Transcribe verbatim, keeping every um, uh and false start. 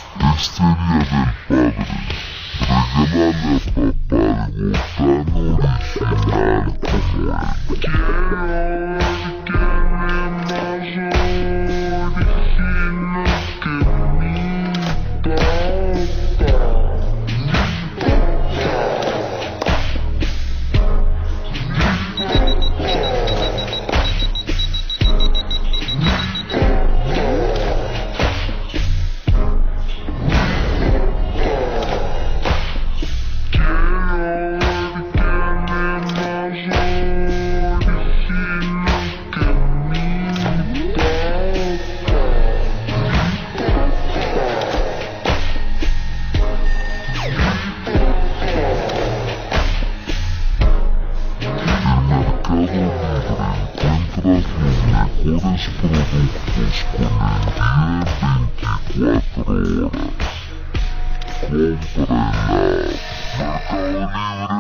Este día del padre, regálale a papá algo tan original como él. Quiero ver quién es más original que mi papá. Mejores productos con el día veinticuatro horas. Compra en la Mercado Libre.